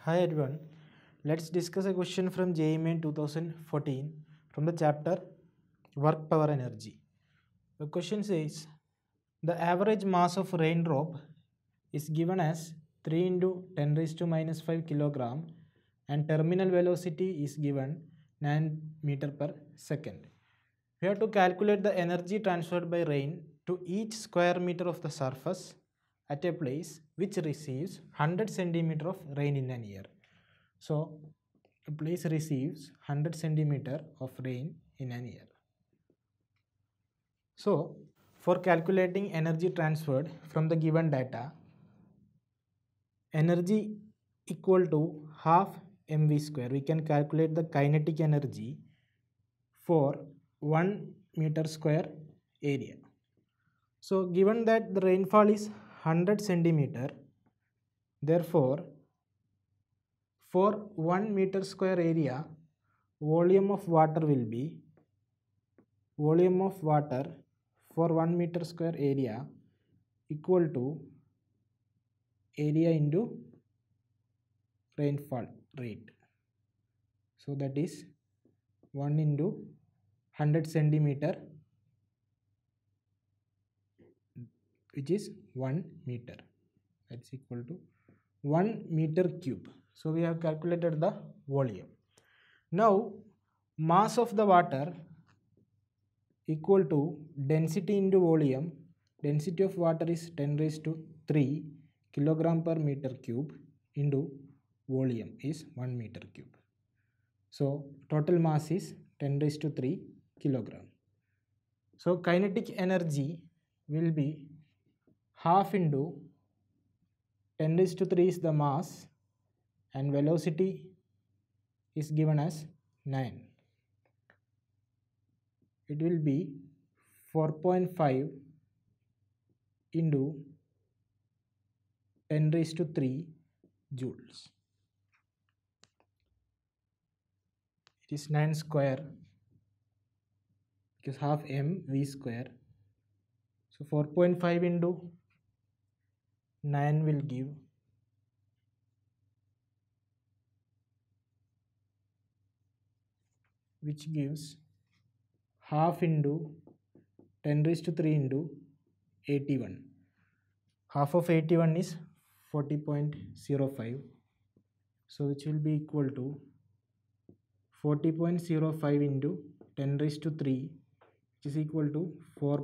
Hi everyone, let's discuss a question from JEE Main 2014 from the chapter Work Power Energy. The question says, the average mass of raindrop is given as 3 into 10 raised to minus 5 kilogram and terminal velocity is given 9 meter per second. We have to calculate the energy transferred by rain to each square meter of the surface at a place which receives 100 centimeter of rain in an year. So, a place receives 100 centimeter of rain in an year. So, for calculating energy transferred from the given data, energy equal to half mv square. We can calculate the kinetic energy for 1 meter square area. So, given that the rainfall is 100 centimeter, therefore, for 1 meter square area, volume of water will be volume of water for 1 meter square area equal to area into rainfall rate. So that is 1 into 100 centimeter, which is 1 meter. That's equal to 1 meter cube. So we have calculated the volume. Now mass of the water equal to density into volume. Density of water is 10 raised to 3 kilogram per meter cube into volume is 1 meter cube. So total mass is 10 raised to 3 kilogram. So kinetic energy will be half into 10 raised to 3 is the mass and velocity is given as 9. It will be 4.5 into 10 raised to 3 joules. It is 9 square because half mv square. So 4.5 into 9 will give which gives half into 10 raised to 3 into 81. Half of 81 is 40.05. So which will be equal to 40.05 into 10 raised to 3, which is equal to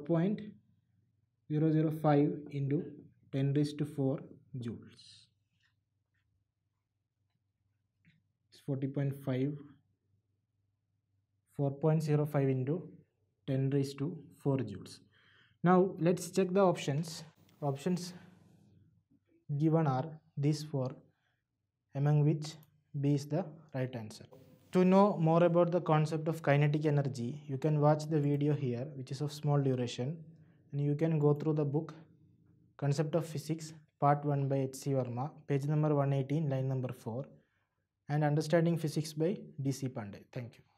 4.005 into 10 raised to 4 joules. It's 4.05 into 10 raised to 4 joules. Now let's check the options. Options given are these four, among which B is the right answer. To know more about the concept of kinetic energy, you can watch the video here, which is of small duration, and you can go through the book Concept of Physics Part 1 by H.C. Verma, page number 118, line number 4, and Understanding Physics by D.C. Pandey. Thank you.